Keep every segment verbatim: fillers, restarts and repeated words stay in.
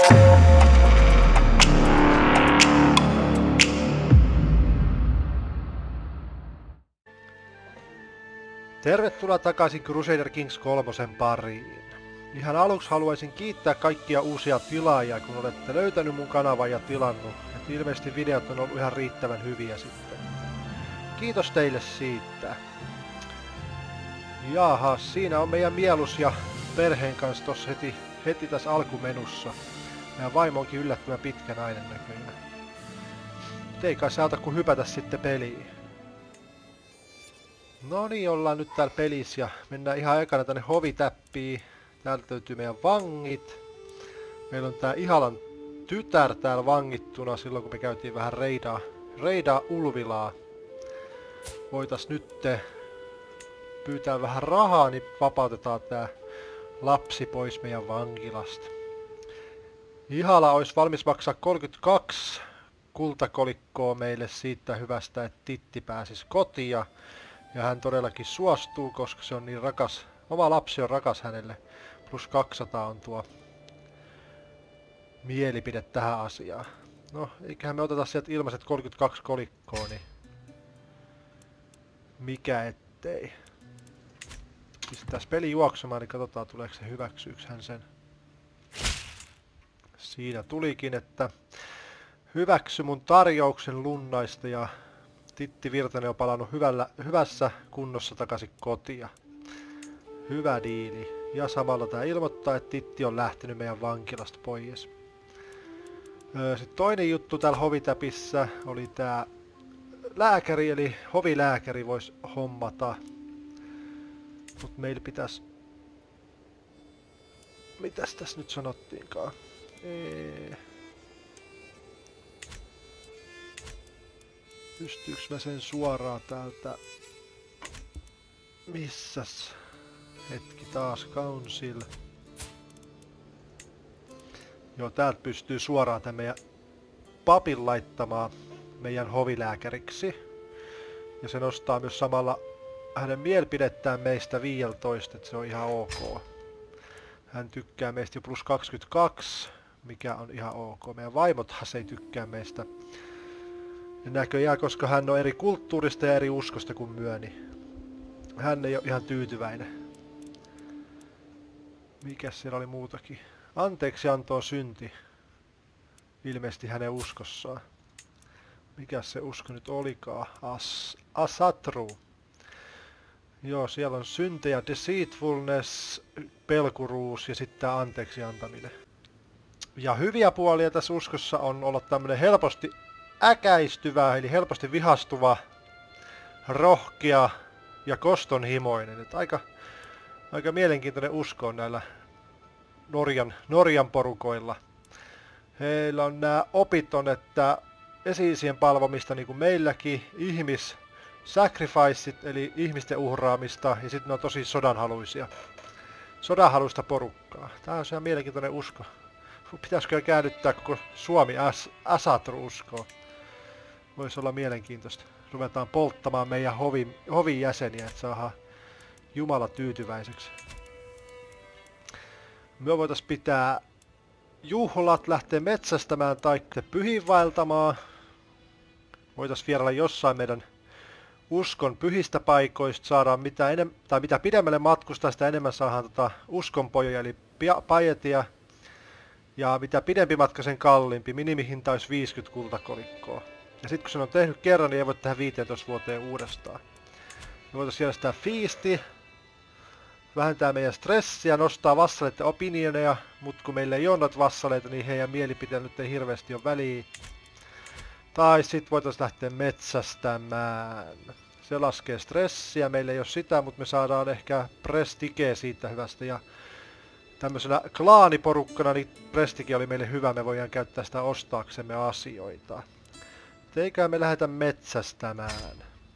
Tervetuloa takaisin Crusader Kings kolme pariin. Ihan aluksi haluaisin kiittää kaikkia uusia tilaajia, kun olette löytänyt mun kanavan ja tilannut. Et ilmeisesti videot on ollut ihan riittävän hyviä sitten. Kiitos teille siitä. Jaha, siinä on meidän mielus ja perheen kanssa tossa heti, heti tässä alkumenussa. Meidän vaimo onkin yllättävän pitkä nainen näköjään. Mut ei kai se auta kun hypätä sitten peliin. No niin, ollaan nyt täällä pelissä ja mennään ihan ekana tänne hovitäppiin. Täältä löytyy meidän vangit. Meillä on tää Ihalan tytär täällä vangittuna silloin kun me käytiin vähän reidaa, reidaa Ulvilaa. Voitais nyt pyytää vähän rahaa, niin vapautetaan tää lapsi pois meidän vankilasta. Ihala olisi valmis maksaa kolmekymmentäkaksi kultakolikkoa meille siitä hyvästä, että Titti pääsisi kotiin. Ja hän todellakin suostuu, koska se on niin rakas. Oma lapsi on rakas hänelle. Plus kaksisataa on tuo mielipide tähän asiaan. No, eiköhän me oteta sieltä ilmaiset kolmekymmentäkaksi kolikkoa, niin mikä ettei. Pistetään peli juoksemaan, niin katsotaan tuleeko se hyväksyyks hän sen. Siinä tulikin, että hyväksy mun tarjouksen lunnaista ja Titti Virtanen on palannut hyvällä, hyvässä kunnossa takaisin kotia. Hyvä diili. Ja samalla tää ilmoittaa, että Titti on lähtenyt meidän vankilasta pois. Öö, Sitten toinen juttu täällä hovitäpissä oli tää lääkäri, eli hovilääkäri vois hommata. Mut meillä pitäis... Mitäs tässä nyt sanottiinkaan? Eee... Pystyyks mä sen suoraan täältä... Missäs? Hetki taas, Council. Joo, täältä pystyy suoraan tämän meidän papin laittamaan meidän hovilääkäriksi. Ja se nostaa myös samalla hänen mielipidettään meistä viisitoista, että se on ihan ok. Hän tykkää meistä jo plus kaksikymmentäkaksi, mikä on ihan ok. Meidän vaimothan se ei tykkää meistä. Ja näköjään, koska hän on eri kulttuurista ja eri uskosta kuin myö, niin hän ei ole ihan tyytyväinen. Mikäs siellä oli muutakin? Anteeksi antoon synti. Ilmeisesti hänen uskossaan. Mikäs se usko nyt olikaan? As Asatru. Joo, siellä on syntejä, deceitfulness, pelkuruus ja sitten tää anteeksi antaminen. Ja hyviä puolia tässä uskossa on olla tämmönen helposti äkäistyvä, eli helposti vihastuva, rohkea ja kostonhimoinen. Et aika, aika mielenkiintoinen usko on näillä Norjan, Norjan porukoilla. Heillä on nämä opit on, että esi-isien palvomista niin kuin meilläkin, ihmis sacrificeit, eli ihmisten uhraamista, ja sitten ne on tosi sodanhaluisia. Sodanhaluista porukkaa. Tää on ihan mielenkiintoinen usko. Pitäisikö käännyttää koko Suomi As Asatru-uskoon? Voisi olla mielenkiintoista. Ruvetaan polttamaan meidän hovin, hovin jäseniä, että saadaan Jumala tyytyväiseksi. Me voitais pitää juhlat, lähteä metsästämään tai pyhiinvaeltamaan. Voitais vierailla jossain meidän uskon pyhistä paikoista, saadaan mitä, enem tai mitä pidemmälle matkustaa, sitä enemmän saadaan tota uskonpojoja, eli pajetia. Ja mitä pidempi matka, sen kalliimpi. Minimihinta olisi viisikymmentä kultakolikkoa. Ja sitten kun sen on tehnyt kerran, niin ei voi tehdä viisitoista vuoteen uudestaan. Me voitaisiin järjestää fiisti. Vähentää meidän stressiä, nostaa vassaleiden opinioneja. Mutta kun meillä ei ole noita vassaleita, niin heidän mielipiteen nyt ei hirveästi ole väliä. Tai sitten voitaisiin lähteä metsästämään. Se laskee stressiä. Meillä ei ole sitä, mutta me saadaan ehkä prestige siitä hyvästä. Ja tämmöisenä klaaniporukkana niin prestige oli meille hyvä. Me voidaan käyttää sitä ostaaksemme asioita. Eiköhän me lähdetä metsästämään.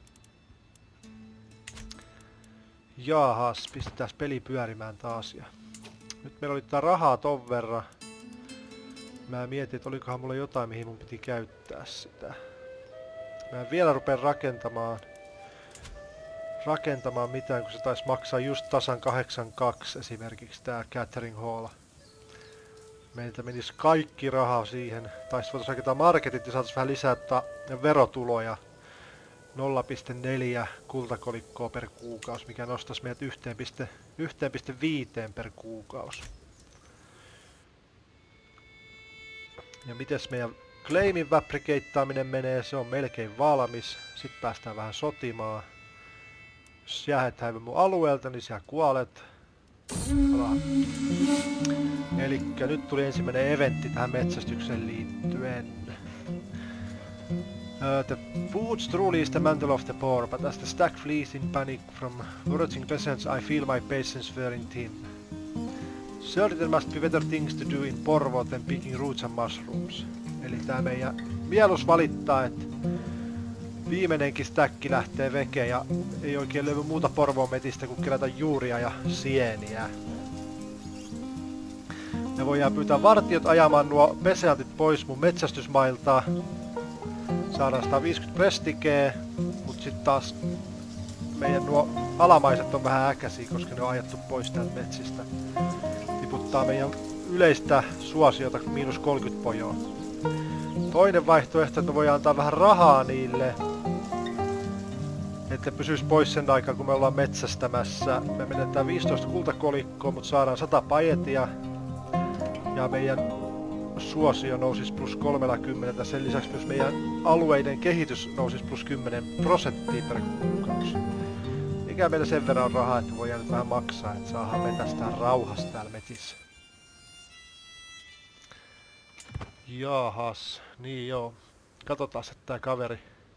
Jaahas, pistetään peli pyörimään taas. Ja nyt meillä oli tää rahaa ton verran. Mä mietin, että olikohan mulla jotain, mihin mun piti käyttää sitä. Mä en vielä rupea rakentamaan. Rakentamaan mitään, kun se taisi maksaa just tasan kahdeksankymmentäkaksi esimerkiksi tää Catering Hall. Meiltä menisi kaikki raha siihen. Tai sitten voitaisiin rakentaa marketit ja saataisiin vähän lisää verotuloja. nolla pilkku neljä kultakolikkoa per kuukausi, mikä nostaisi meidät yhteen pilkku viisi per kuukausi. Ja mites meidän claimin fabrikeittaminen menee, se on melkein valmis. Sitten päästään vähän sotimaan. Jos jäähet häivy mun alueelta, niin sä kuolet. Elikkä nyt tuli ensimmäinen eventti tähän metsästykseen liittyen. Uh, the boots truly is the mantle of the poor, but as the stack flees in panic from foraging peasants, I feel my patience wearing thin. Surely there must be better things to do in Porvo than picking roots and mushrooms. Eli tää meidän mielus valittaa, että viimeinenkin stäkki lähtee vekeen ja ei oikein löydy muuta Porvoon metistä kuin kerätä juuria ja sieniä. Me voidaan pyytää vartijat ajamaan nuo peseantit pois mun metsästysmailta. Saadaan sata viisikymmentä prestikeä, mut sit taas meidän nuo alamaiset on vähän äkäisiä, koska ne on ajettu pois täältä metsistä. Tiputtaa meidän yleistä suosiota miinus kolmekymmentä pojoa. Toinen vaihtoehto, että me voidaan antaa vähän rahaa niille, että pysyis pois sen aikaa, kun me ollaan metsästämässä. Me menetään viisitoista kultakolikkoa, mutta saadaan sata pajetia. Ja meidän suosio nousisi plus kolmekymmentä. Sen lisäksi myös meidän alueiden kehitys nousisi plus kymmenen prosenttia per kuukausi. Mikä meillä sen verran on rahaa, että voidaan nyt vähän maksaa, että saadaan metästää rauhassa täällä metissä. Jaahas, niin joo. Katsotaan, että tää kaveri...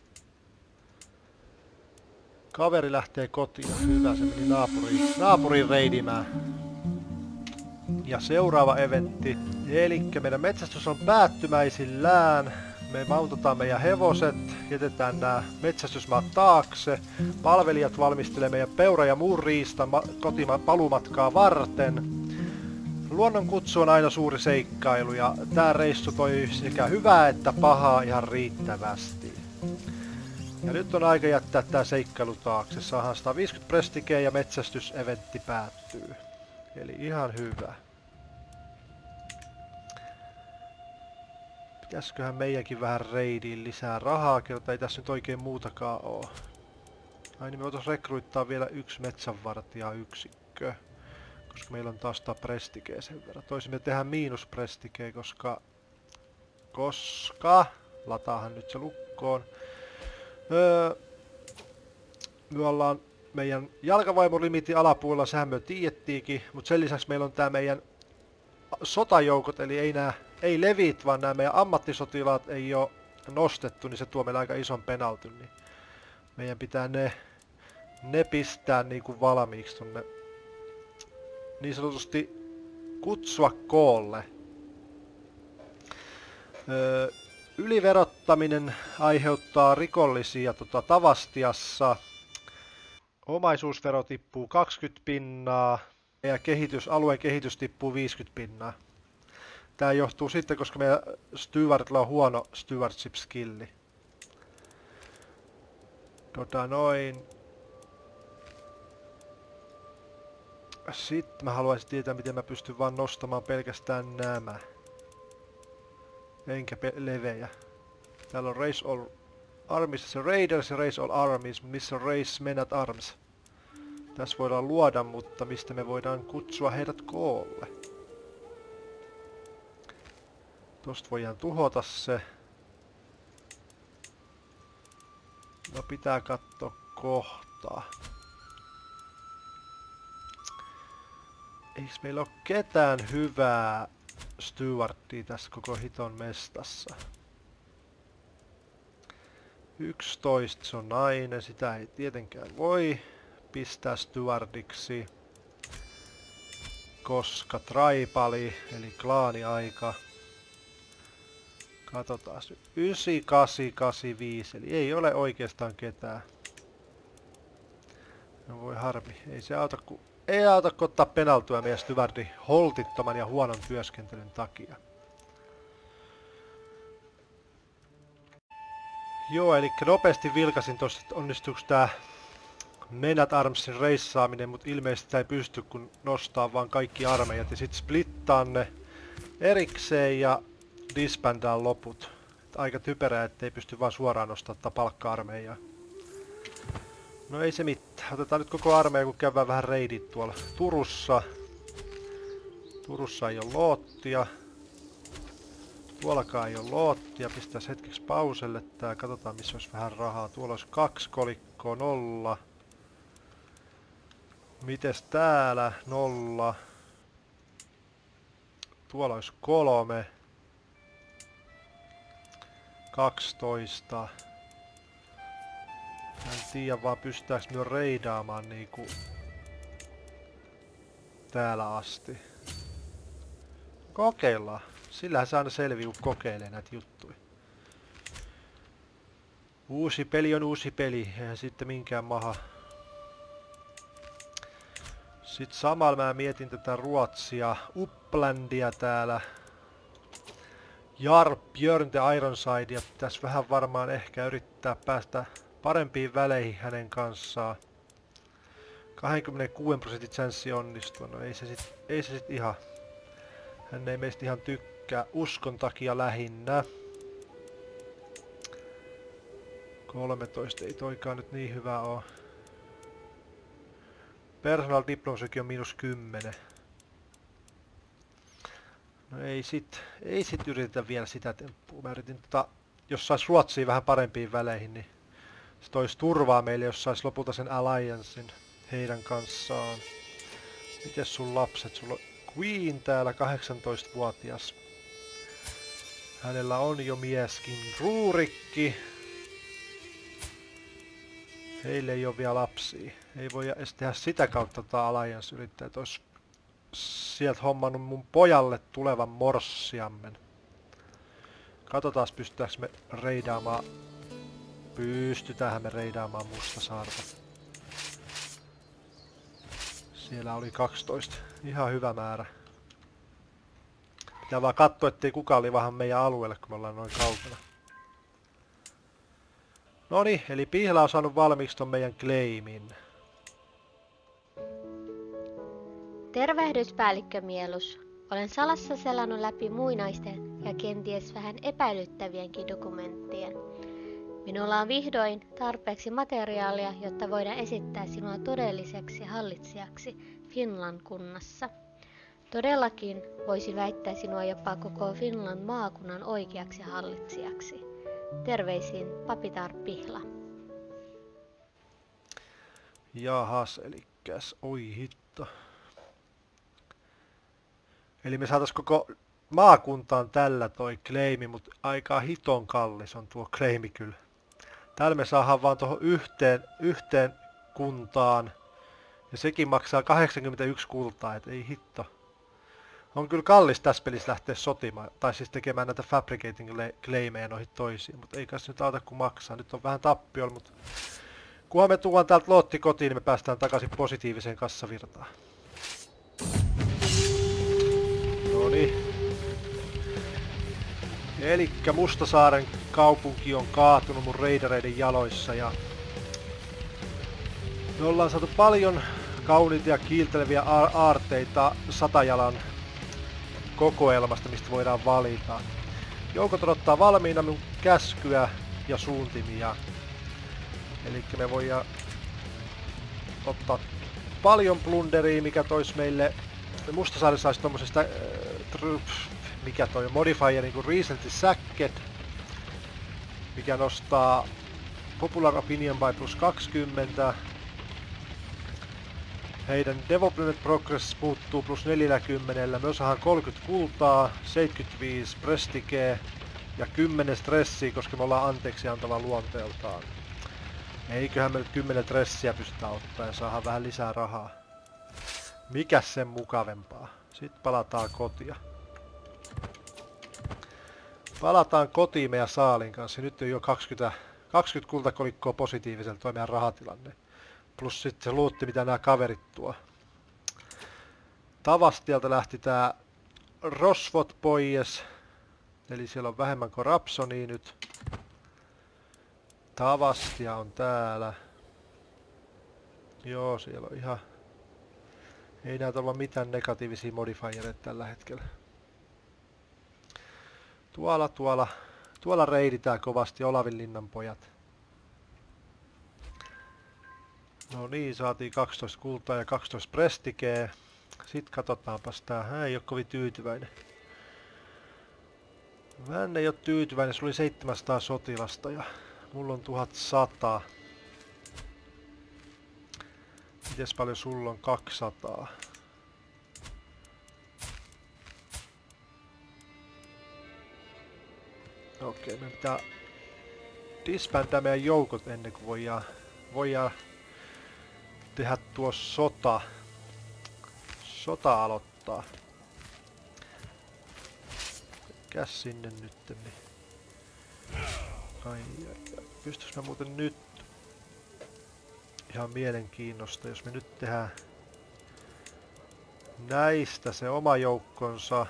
Kaveri lähtee kotiin. Hyvä, se meni naapuriin, naapuriin reidimään. Ja seuraava eventti. Elikkä meidän metsästys on päättymäisillään. Me mautataan meidän hevoset, jätetään nämä metsästysmaat taakse. Palvelijat valmistelee meidän peura ja muun riistan kotima palumatkaa varten. Luonnon kutsu on aina suuri seikkailu ja tää reissu toi sekä hyvää että pahaa ihan riittävästi. Ja nyt on aika jättää tää seikkailu taakse. Saadaan sata viisikymmentä prestikeä ja metsästyseventti päättyy. Eli ihan hyvä. Pitäisköhän meidänkin vähän reidiin lisää rahaa, kerta ei tässä nyt oikein muutakaan oo. Ai niin me voitais rekryittaa vielä yksi metsänvartija yksikkö. Koska meillä on taas tää prestikeä sen verran. Toisimme tehdä miinus prestikeä, koska... Koska... Lataahan nyt se lukkoon. Öö, me ollaan meidän jalkavaimolimitin alapuolella, sehän me tiedettiinkin, mutta sen lisäksi meillä on tää meidän sotajoukot, eli ei nää, ei levit, vaan nämä meidän ammattisotilaat ei oo nostettu, niin se tuo meille aika ison penaltyn, niin meidän pitää ne, ne pistää niinku valmiiksi tonne niin sanotusti kutsua koolle. Öö, Yliverottaminen aiheuttaa rikollisia tota, Tavastiassa. Omaisuusvero tippuu kaksikymmentä pinnaa ja kehitys, alueen kehitys tippuu viisikymmentä pinnaa. Tää johtuu sitten, koska meidän stewardilla on huono stewardship skilli. Tota noin. Sitten mä haluaisin tietää, miten mä pystyn vaan nostamaan pelkästään nämä. Enkä levejä. Täällä on Raise All Armies, se Raiders ja Raise All Armies, missä on Raise Men at Arms. Tässä voidaan luoda, mutta mistä me voidaan kutsua heidät koolle. Tosta voidaan tuhota se. No pitää katsoa kohtaa. Eiks meillä ole ketään hyvää stewardia tässä koko hiton mestassa? yksitoista, se on nainen, sitä ei tietenkään voi pistää stewardiksi, koska tribali eli klaaniaika. Katsotaan nyt. yhdeksän kahdeksan kahdeksan viisi, eli ei ole oikeastaan ketään. No voi harmi, ei se auta kun ei auta kun ottaa penaltua meidän stewardi holtittoman ja huonon työskentelyn takia. Joo, eli nopeasti vilkasin tosta, että onnistuuko tää Men at Armsin reissaaminen, mutta ilmeisesti sitä ei pysty kun nostaa vaan kaikki armeijat ja sit splittaa ne erikseen ja disbandaan loput. Et aika typerää, ettei pysty vaan suoraan nostamaan palkka-armeijaa. No ei se mitään. Otetaan nyt koko armeija, kun käydään vähän reidit tuolla Turussa. Turussa ei ole loottia. Tuollakaan ei ole loottia. Pistäis hetkeksi pauselle tää. Katsotaan missä olisi vähän rahaa. Tuolla olisi kaksi kolikkoa, nolla. Mites täällä? Nolla. Tuolla olisi kolme. kaksitoista. En tiedä vaan pystytäänkö me reidaamaan niinku täällä asti. Kokeillaan. Sillähän se aina selviää, kun kokeilee näitä juttuja. Uusi peli on uusi peli. Eihän sitten minkään maha. Sitten samalla mä mietin tätä Ruotsia. Upplandia täällä. Jarp, Björn the Ironsidea pitäisi vähän varmaan ehkä yrittää päästä parempiin väleihin hänen kanssaan. kaksikymmentäkuusi prosentin chanssi onnistua. No ei se sit, ei se sit ihan. Hän ei meistä ihan tykkää uskon takia lähinnä. kolmetoista ei toikaan nyt niin hyvä oo. Personal Diplomacykin on miinus kymmenen. No ei sit, ei sit yritetä vielä sitä temppua. Mä yritin tota, jos sais Ruotsia vähän parempiin väleihin, niin se tois turvaa meille, jos sais lopulta sen alliancen heidän kanssaan. Mites sun lapset? Sulla on Queen täällä, kahdeksantoistavuotias. Hänellä on jo mieskin Ruurikki. Heille ei ole vielä lapsia. Ei voi edes tehdä sitä kautta tota alliance yrittää, että ois sieltä hommannut mun pojalle tulevan morssiammen. Katsotaan pystytäänkö me reidaamaan. Pystytäänhän me reidaamaan Mustasaarta. Siellä oli kaksitoista. Ihan hyvä määrä. Pitää vaan katsoa, ettei kukaan livahan meidän alueelle, kun me ollaan noin kaukana. Noniin, eli Pihla on saanut valmiiksi ton meidän claimin. Tervehdyspäällikkö Mielus. Olen salassa selannut läpi muinaisten ja kenties vähän epäilyttävienkin dokumenttien. Minulla on vihdoin tarpeeksi materiaalia, jotta voidaan esittää sinua todelliseksi hallitsijaksi Finland kunnassa. Todellakin voisin väittää sinua jopa koko Finland maakunnan oikeaksi hallitsijaksi. Terveisin Papitar Pihla. Jahas, elikkäs, oi hitto. Eli me saatais koko maakuntaan tällä toi claimi, mutta aika hiton kallis on tuo claimi kyllä. Täällä me saadaan vaan tuohon yhteen, yhteen kuntaan. Ja sekin maksaa kahdeksankymmentäyksi kultaa, et ei hitto. On kyllä kallis tässä pelissä lähteä sotimaan, tai siis tekemään näitä fabricating claimeja noihin toisiin, mutta ei kai se nyt auta kun maksaa. Nyt on vähän tappiolla, mutta kunhan me tuodaan täältä lootti kotiin, niin me päästään takaisin positiiviseen kassavirtaan. Noniin. Elikkä Mustasaaren kaupunki on kaatunut mun raidereiden jaloissa ja me ollaan saatu paljon kauniita ja kiilteleviä aarteita satajalan kokoelmasta, mistä voidaan valita. Joukot odottaa valmiina mun käskyä ja suuntimia. Eli me voidaan ottaa paljon plunderia, mikä tois meille. Mustasaari saisi tommosesta äh, mikä toi modifier niinku recently sacked, mikä nostaa popular opinion by plus kaksikymmentä. Heidän development progress muuttuu plus neljäkymmentä, me saadaan kolmekymmentä kultaa, seitsemänkymmentäviisi prestige ja kymmenen stressiä, koska me ollaan anteeksi antava luonteeltaan. Eiköhän me nyt kymmenen stressiä pystytä ottaa ja saadaan vähän lisää rahaa. Mikäs sen mukavempaa? Sitten palataan kotia. Palataan kotiin meidän saalin kanssa. Nyt on jo kaksikymmentä, kaksikymmentä kultakolikkoa positiiviselta toi meidän rahatilanne. Plus sitten se luutti, mitä nämä kaverit tuo. Tavastialta lähti tää Rosvot pois. Eli siellä on vähemmän kuin Rapsonia nyt. Tavastia on täällä. Joo, siellä on ihan... Ei näytä olla mitään negatiivisia modifiereita tällä hetkellä. Tuolla, tuolla, tuolla reiditään kovasti Olavinlinnan pojat. No niin, saatiin kaksitoista kultaa ja kaksitoista prestikeä. Sitten katsotaanpas tää. Hän ei oo kovin tyytyväinen. Hän ei oo tyytyväinen, sulla oli seitsemänsataa sotilasta ja mulla on tuhatsata. Mites paljon sulla on? kaksisataa. Okei, me pitää disbändää meidän joukot ennen kuin voidaan, voidaan tehdä tuo sota. Sota aloittaa. Käs sinne nytten. Niin. Ai, ai, ai. Pystyis mä muuten nyt ihan mielenkiinnosta, jos me nyt tehdään näistä se oma joukkonsa.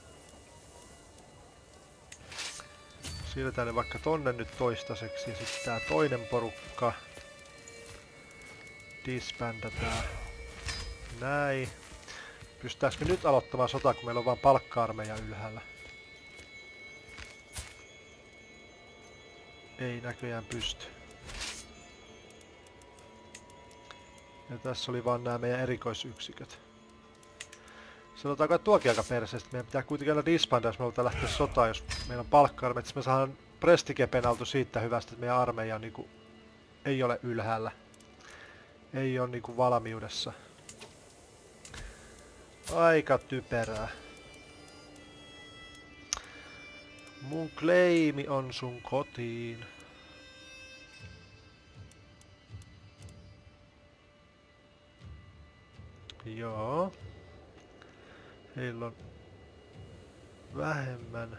Siirretään ne vaikka tonne nyt toistaiseksi ja sitten tää toinen porukka disbändätään. Näin. Pystytäänkö me nyt aloittamaan sota, kun meillä on vaan palkka-armeija ylhäällä? Ei näköjään pysty. Ja tässä oli vaan nämä meidän erikoisyksiköt. Sanotaanko, että tuokin aika perseestä. Meidän pitää kuitenkin aina disbandaa, jos me halutaan lähteä sotaan, jos meillä on palkka-armeija. Me saadaan prestikepenaltu siitä hyvästä, että meidän armeija niinku ei ole ylhäällä. Ei ole niinku valmiudessa. Aika typerää. Mun claimi on sun kotiin. Joo. Heillä on vähemmän.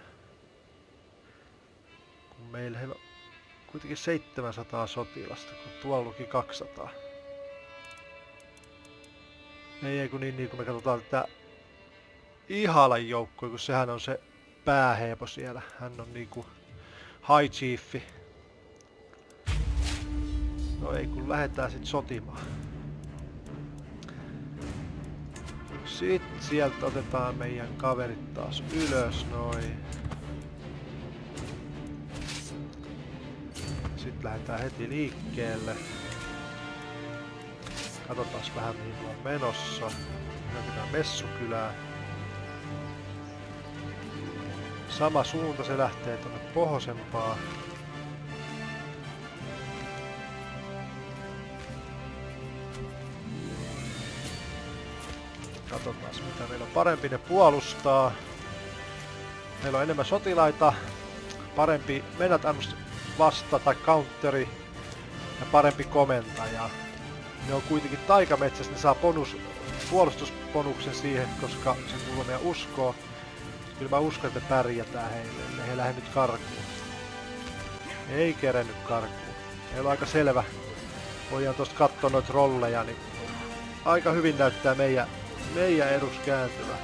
Kun meillä heillä on kuitenkin seitsemänsataa sotilasta, kun tuolla luki kaksisataa. Ei, ei kun niin, niin kun me katsotaan tätä Ihalan joukkoa, kun sehän on se pääheepo siellä. Hän on niinku high chiefi. No ei, kun lähdetään sit sotimaan. Sitten sieltä otetaan meidän kaverit taas ylös, noin. Sitten lähdetään heti liikkeelle. Katsotaanpas vähän mihin on menossa. Lähdetään Messukylään. Sama suunta, se lähtee tuonne pohjoisempaan. Katsotaan mitä meillä on. Parempi ne puolustaa. Meillä on enemmän sotilaita. Parempi mennä vasta tai counteri. Ja parempi komentaja. Ne on kuitenkin taikametsässä, ne saa bonus, puolustusponuksen siihen, koska se kuuluu meidän uskoa. Kyllä mä uskon, että me pärjätään heille. Ne he lähde nyt karkuun. Ei kerennyt karkuun. Meillä on aika selvä. Voidaan tosta katsoa noita rolleja, niin aika hyvin näyttää meidän, meidän edus kääntyvä.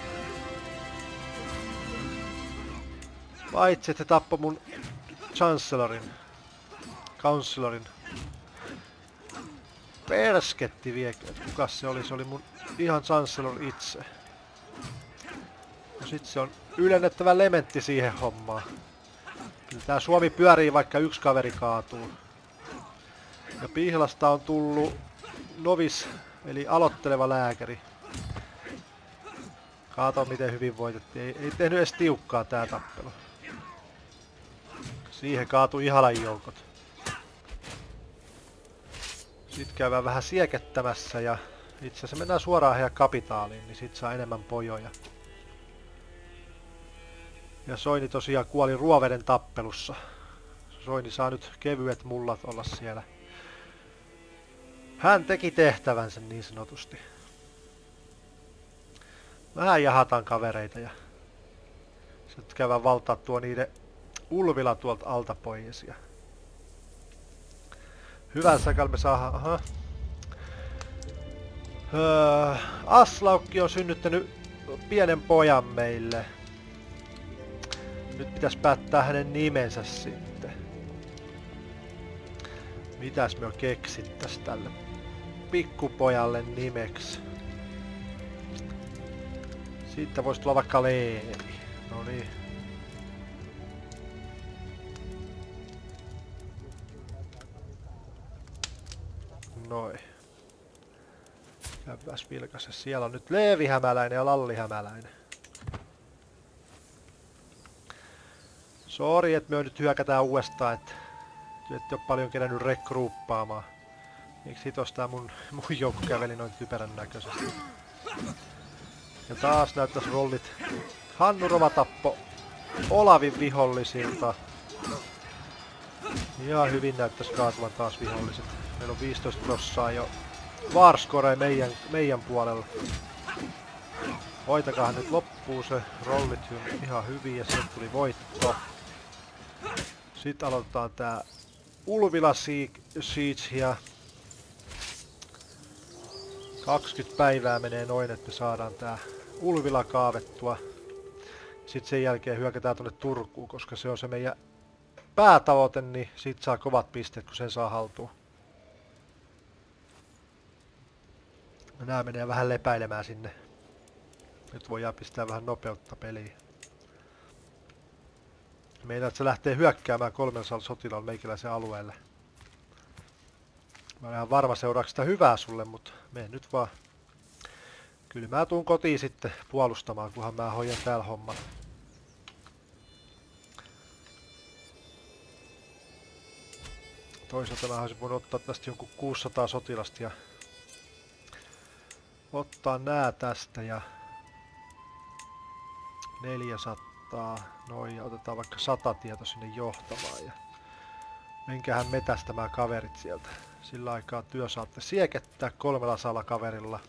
Paitsi, että tappoi mun Chancellorin. Councelorin. Persketti viekö, että kukas se oli? Se oli mun ihan Chancellor itse. No sit se on ylennettävä lementti siihen hommaan. Kyllä tää Suomi pyörii, vaikka yksi kaveri kaatuu. Ja Pihlasta on tullut novis, eli aloitteleva lääkäri. Kaato miten hyvin voitettiin. Ei, ei tehnyt edes tiukkaa tää tappelu. Siihen kaatui Ihalan joukot. Sitten käydään vähän siekettämässä ja itse asiassa mennään suoraan heidän kapitaaliin, niin sit saa enemmän pojoja. Ja Soini tosiaan kuoli Ruoveden tappelussa. Soini saa nyt kevyet mullat olla siellä. Hän teki tehtävänsä niin sanotusti. Vähän jahataan kavereita ja sitten käydään valtaa tuo niiden Ulvila tuolta alta pois. Hyvän säkäl me saadaan, aha. Öö, Aslaukki on synnyttänyt pienen pojan meille. Nyt pitäisi päättää hänen nimensä sitten. Mitäs me on keksittäis tälle pikkupojalle nimeksi? Siitä voisi tulla vaikka Leevi. No niin. Noin. Käydäs vilkaise. Siellä on nyt Leevi Hämäläinen ja Lalli Hämäläinen. Sori, että me nyt hyökätään uudestaan, että ette ole paljon kerännyt rekruuppaamaan. Miksi hitos tää mun, mun joukko käveli noin typerän näköisesti. Ja taas näyttäis rollit. Hannu Rova tappo Olavin vihollisilta. Ihan hyvin näyttäis kaatuvan taas viholliset. Meillä on viisitoista prossaa jo Varscore meidän, meidän puolella. Hoitakahan nyt loppuu se. Rollit ihan hyvin ja sieltä tuli voitto. Sitten aloitetaan tää Ulvila Siege. kaksikymmentä päivää menee noin, että saadaan tää Ulvila kaavettua. Sitten sen jälkeen hyökätään tonne Turkuun, koska se on se meidän päätavoite, niin sit saa kovat pisteet, kun sen saa haltuun. Nää menee vähän lepäilemään sinne. Nyt voidaan pistää vähän nopeutta peliin. Meidän, että se lähtee hyökkäämään kolmensadan sotilaan meikäläisen alueelle. Mä olen ihan varma seuraako sitä hyvää sulle, mutta mene nyt vaan. Kyllä mä tuun kotiin sitten puolustamaan, kunhan mä hoidan täällä homman. Toisaalta mä olisin voinut ottaa tästä jonkun kuusisataa sotilasta ja ottaa nää tästä ja neljäsataa, noin, ja otetaan vaikka sata tieto sinne johtamaan ja menkähän metästämään kaverit sieltä. Sillä aikaa työ saatte siekettää kolmella sala kaverilla.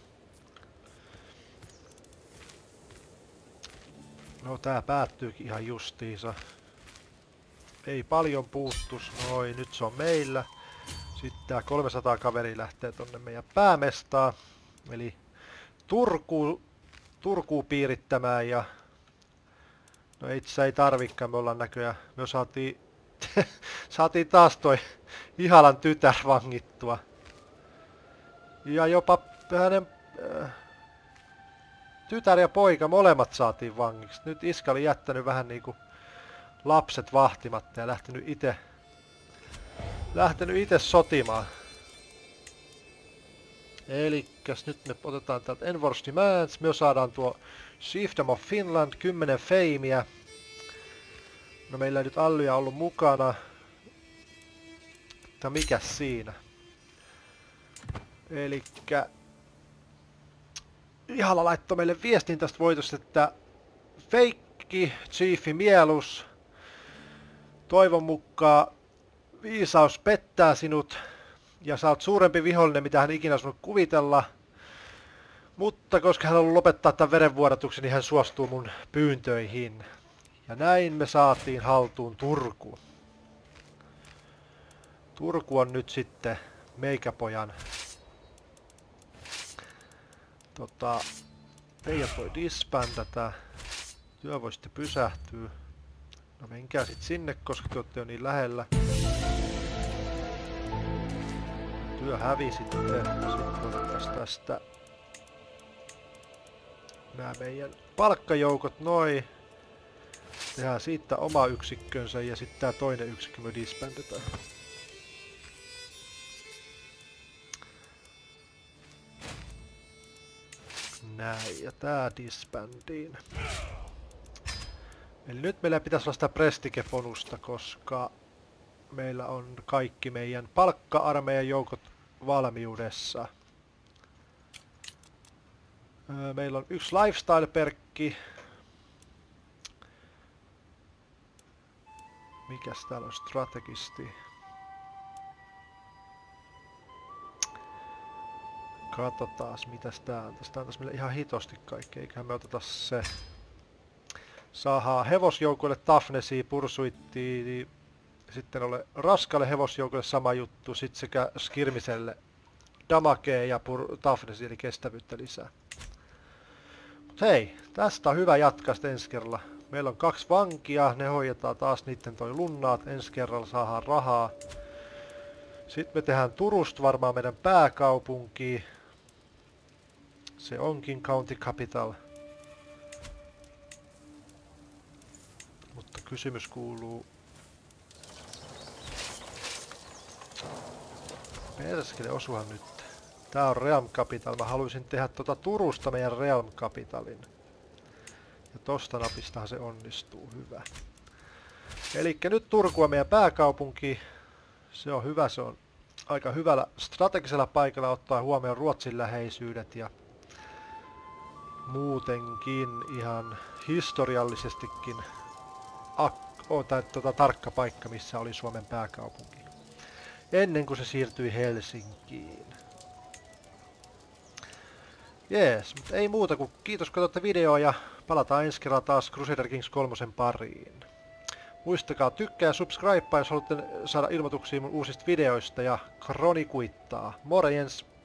No tää päättyykin ihan justiinsa. Ei paljon puuttus, noin, nyt se on meillä. Sitten tää kolmesataa kaveri lähtee tonne meidän päämestaan. Eli Turkuun, Turkuun piirittämään ja no itse ei tarvikaan, me ollaan näköjään, me saatiin, saatiin taas toi Ihalan tytär vangittua. Ja jopa hänen äh, tytär ja poika molemmat saatiin vangiksi. Nyt iskä oli jättänyt vähän niinku lapset vahtimatta ja lähtenyt ite, lähtenyt ite sotimaan. Elikkäs nyt me otetaan täältä Enforced Demands, me saadaan tuo Chiefdom of Finland, kymmenen feimiä. No meillä ei nyt Allyja ollut mukana. Mutta mikäs siinä? Elikkä Ihala laittoi meille viestin tästä voitosta, että feikki Chiefi mielus. Toivon mukaan viisaus pettää sinut. Ja sä oot suurempi vihollinen, mitä hän ikinä osannut kuvitella. Mutta koska hän haluaa lopettaa tämän verenvuodatuksen, niin hän suostuu mun pyyntöihin. Ja näin me saatiin haltuun Turku. Turku on nyt sitten meikäpojan. Tota, teidän voi disbändätä. Työ voi sitten pysähtyä. No menkää sit sinne, koska te olette jo niin lähellä. Työ hävisi sitten. Sitten otetaan tästä nämä meidän palkkajoukot noin. Tehdään siitä oma yksikkönsä ja sitten tää toinen yksikkö me disbändetään. Näin, ja tää disbändiin. Eli nyt meillä pitäisi olla sitä Prestige-bonusta, koska meillä on kaikki meidän palkka-armeijan joukot valmiudessa. Meillä on yksi lifestyle-perkki. Mikäs täällä on strategisti? Katsotaas mitäs tää on. Tästä on tässä meille ihan hitosti kaikki. Eiköhän me oteta se. Saadaan hevosjoukoille Toughnessia, Pursuittia. Sitten ole raskalle hevosjoukoille sama juttu. Sitten sekä Skirmiselle damagea ja Toughness eli kestävyyttä lisää. Mut hei, tästä on hyvä jatkaa sitten ensi kerralla. Meillä on kaksi vankia, ne hoidetaan taas niitten toi lunnaat. Ensi kerralla saadaan rahaa. Sitten me tehdään Turusta varmaan meidän pääkaupunki. Se onkin county capital. Mutta kysymys kuuluu... Perskele, osuhan nyt. Tää on Realm Capital. Mä haluaisin tehdä tota Turusta meidän Realm Capitalin. Ja tosta napistahan se onnistuu. Hyvä. Elikkä nyt Turku on meidän pääkaupunki. Se on hyvä, se on aika hyvällä strategisella paikalla ottaa huomioon Ruotsin läheisyydet ja muutenkin ihan historiallisestikin on tää, tota, tarkka paikka, missä oli Suomen pääkaupunki. Ennen kuin se siirtyi Helsinkiin. Jees, mutta ei muuta kuin kiitos kun katsotte videoa ja palataan ensi kerralla taas Crusader Kings kolme pariin. Muistakaa tykkää ja subscribea, jos haluatte saada ilmoituksia mun uusista videoista ja kronikuittaa. Morjens!